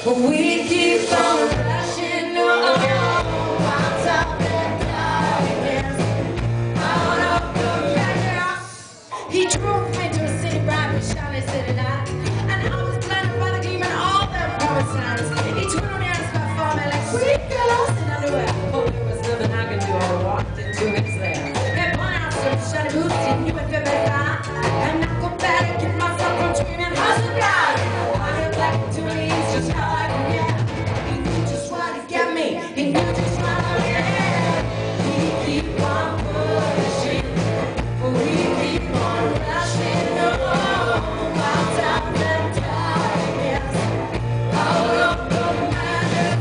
We keep on rushing on out of the darkness, out of the madness. He drove me to a city bright with shiny city lights, and I was blinded by the gleam and all the promised signs. He turned on me and spun for me like sweet girls in underwear. Oh, there was nothing I could do. I walked into his lair. He pointed out some shiny boots, he knew it fit me fine, and I go back and keep myself from screaming, hustle God. I am like to me, it's just how I can get. He knew just what to get me. He knew just what I had. We keep on pushing. We keep on rushing on out of the darkness, out of the madness.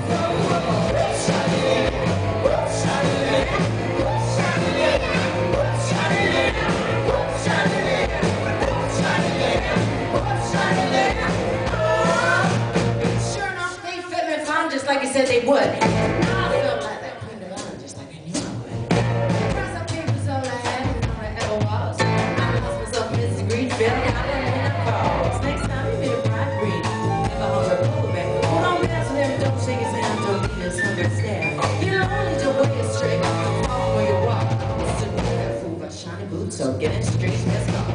Sure enough, they fit me fine just like he said they would. Now I felt like that queen of Ellen just like I knew I would. Press up papers all I had and all I ever was. I lost myself, Mrs. Greenfield, I went in a cause. Next time you meet a bright green, never hung a polar bear. Well, don't mess with him, don't shake his hand, don't leave his hungry stare. You'll only do what you're straight off the wall where you walk. Listen to that fool got shiny boots, so get it straight, let's go.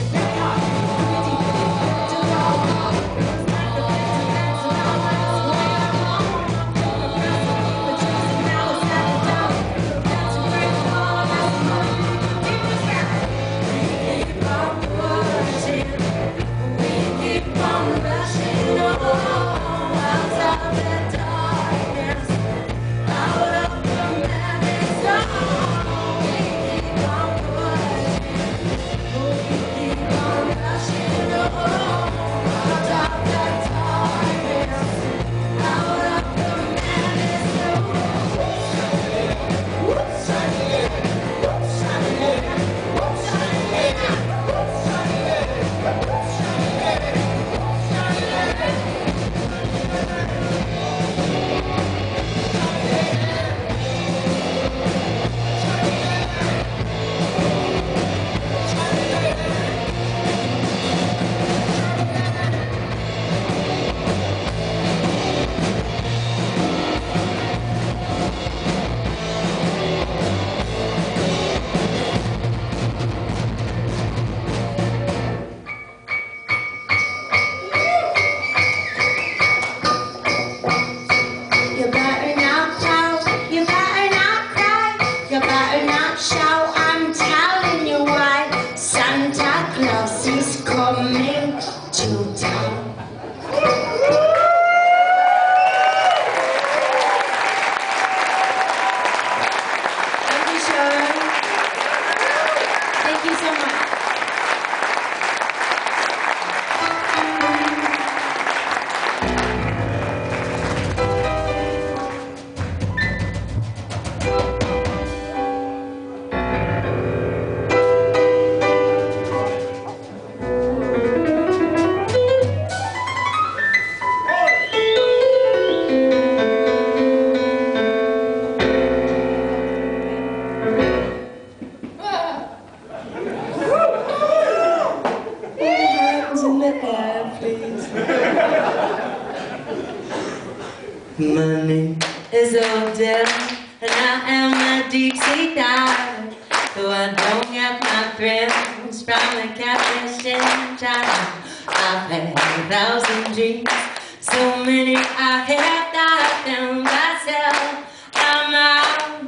My name is Odell, and I am a deep sea diver. Though I don't get my thrills from the catfish in China, I've had 1,000 dreams, so many I have died them myself. I'm out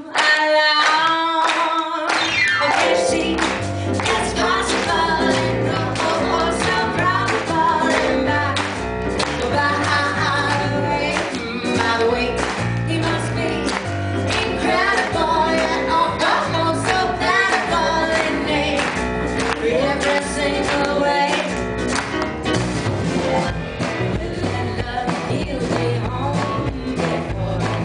alone. Okay, see, it's possible, and oh, so probable, and by the way, he must be incredible, yet almost so plentiful in every single way. Will that love heal me home before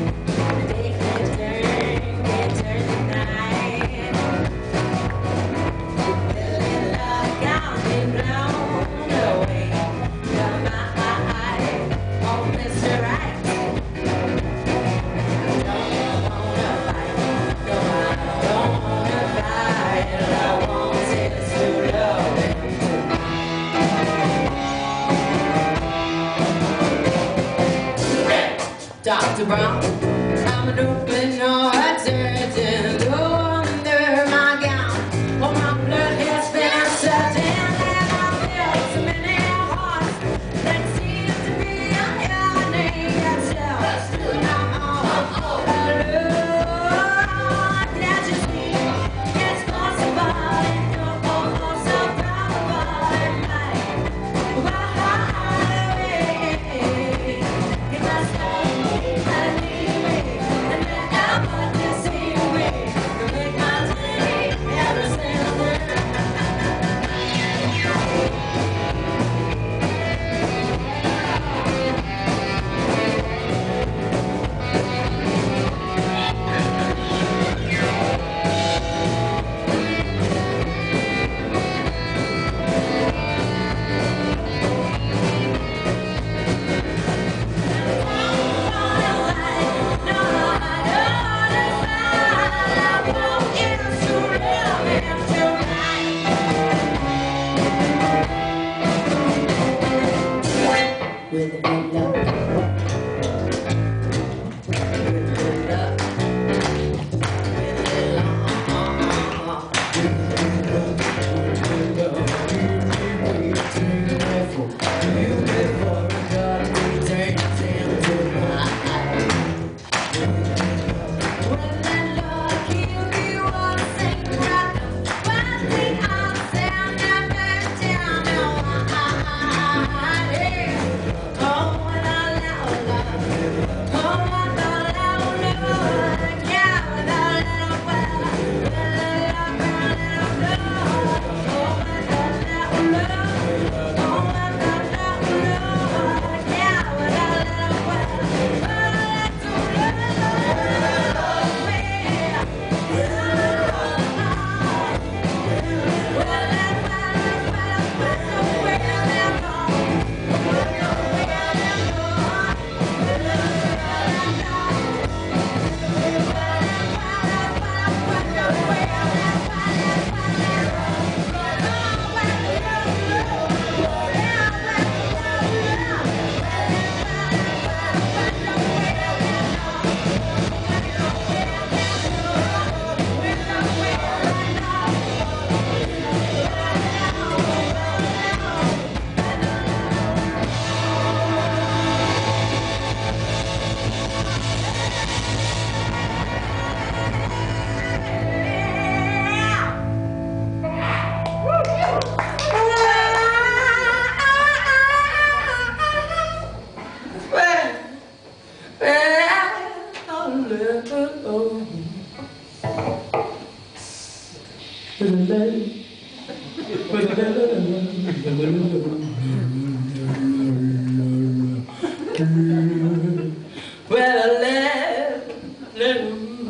Well, I left